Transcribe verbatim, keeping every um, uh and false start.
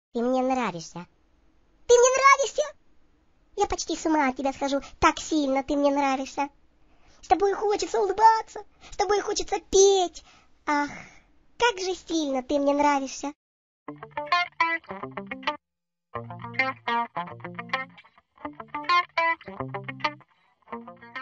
Ты мне нравишься. Ты мне нравишься? Я почти с ума от тебя схожу. Так сильно ты мне нравишься. С тобой хочется улыбаться. С тобой хочется петь. Ах, как же сильно ты мне нравишься. Thank you.